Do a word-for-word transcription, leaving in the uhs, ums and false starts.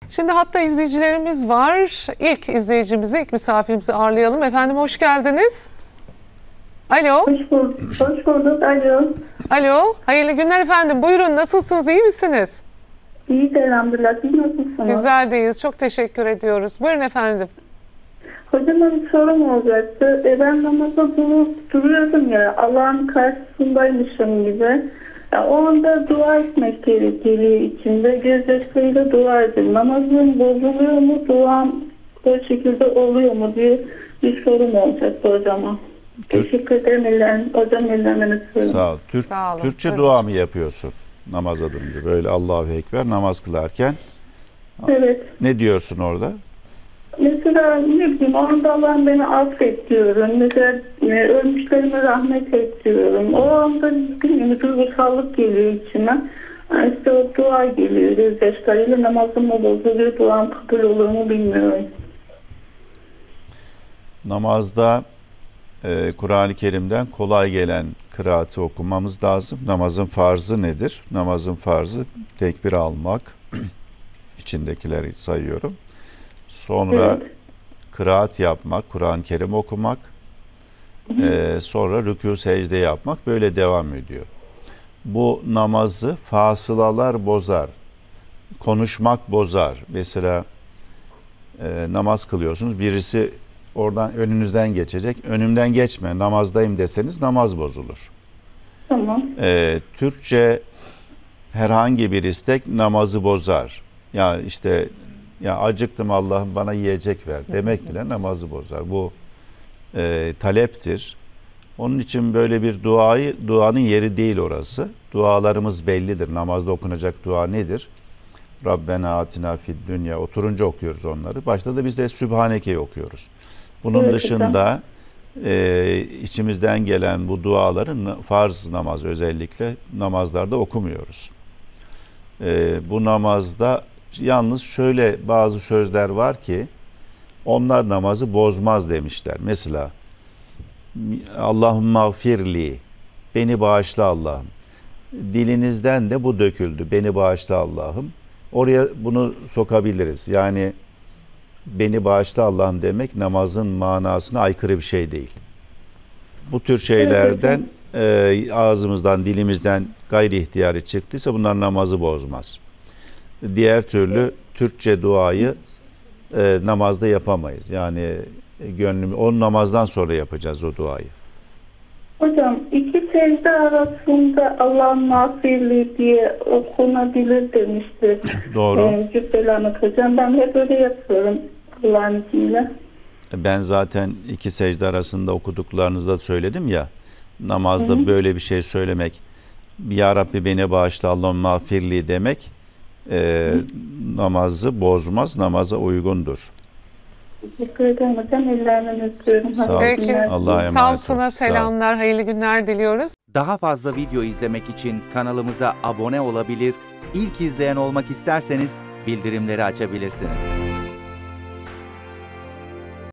Şimdi hatta izleyicilerimiz var. İlk izleyicimizi, ilk misafirimizi ağırlayalım. Efendim hoş geldiniz. Alo. Hoş bulduk. Hoş bulduk. Alo. Alo. Hayırlı günler efendim. Buyurun, nasılsınız? İyi misiniz? İyi elhamdülillah. Siz nasılsınız? Bizler deyiz. Çok teşekkür ediyoruz. Buyurun efendim. Hocama bir sorum olacaktı. E, ben namaza durup duruyordum ya. Allah'ın karşısındaymışım gibi. Ya, o anda dua etmek gerekiyor içinde. Gözyaşlarıyla dua edin. Namazım bozuluyor mu? Duam o şekilde oluyor mu diye bir sorum olacaktı hocama. Türk... Teşekkür ederim. Ellerim, hocam ellerine öpüyorum. Sağ ol. Türk, Sağ olun. Türkçe Evet. dua mı yapıyorsun namaza durunca? Böyle Allahu Ekber namaz kılarken. Evet. Ne diyorsun orada? Mesela ne bileyim o anda Allah'ım beni affet diyorum. Mesela e, ölmüşlerime rahmet et diyorum. O anda bilmiyorum duygusallık geliyor içime. Yani işte o dua geliyor. Gözyaşlarıyla namazım mı bozuluyor, duam kabul olur mu bilmiyorum. Namazda e, Kur'an-ı Kerim'den kolay gelen kıraatı okumamız lazım. Namazın farzı nedir? Namazın farzı tekbir almak. İçindekileri sayıyorum. Sonra evet. Kıraat yapmak, Kur'an-ı Kerim okumak, e, sonra rükû secde yapmak böyle devam ediyor. Bu namazı fasılalar bozar, konuşmak bozar. Mesela e, namaz kılıyorsunuz, birisi oradan önünüzden geçecek, önümden geçme, namazdayım deseniz namaz bozulur. Tamam. E, Türkçe herhangi bir istek namazı bozar. Ya işte ya acıktım Allah'ım bana yiyecek ver demek bile namazı bozar. Bu e, taleptir. Onun için böyle bir duayı, duanın yeri değil orası. Dualarımız bellidir. Namazda okunacak dua nedir? Rabbena atina fid dünya. Oturunca okuyoruz onları. Başta da biz de Sübhaneke'yi okuyoruz. Bunun evet, dışında e, içimizden gelen bu duaları farz namaz özellikle namazlarda okumuyoruz. E, bu namazda yalnız şöyle bazı sözler var ki onlar namazı bozmaz demişler. Mesela Allahümme gfirli, beni bağışla Allah'ım. Dilinizden de bu döküldü, beni bağışla Allah'ım. Oraya bunu sokabiliriz. Yani beni bağışla Allah'ım demek namazın manasına aykırı bir şey değil. Bu tür şeylerden e, ağzımızdan, dilimizden gayri ihtiyari çıktıysa bunlar namazı bozmaz. Diğer türlü Türkçe duayı e, namazda yapamayız. Yani e, gönlüm, o namazdan sonra yapacağız o duayı. Hocam iki secde arasında Allah'ın mağfirli diye okunabilir demişti. Doğru. E, Cübbeli Ahmet hocam. Ben hep öyle yapıyorum Allah'ın izniyle. Ben zaten iki secde arasında okuduklarınızda söyledim ya, namazda hı hı. böyle bir şey söylemek, Ya Rabbi beni bağışla Allah'ın mağfirli demek e, namazı bozmaz, namaza uygundur. Teşekkür ederim hocam. Ellerinden öpüyorum. Sağ Peki. Allah'a emanet Samsun'a selamlar, hayırlı günler diliyoruz. Daha fazla video izlemek için kanalımıza abone olabilir, ilk izleyen olmak isterseniz bildirimleri açabilirsiniz.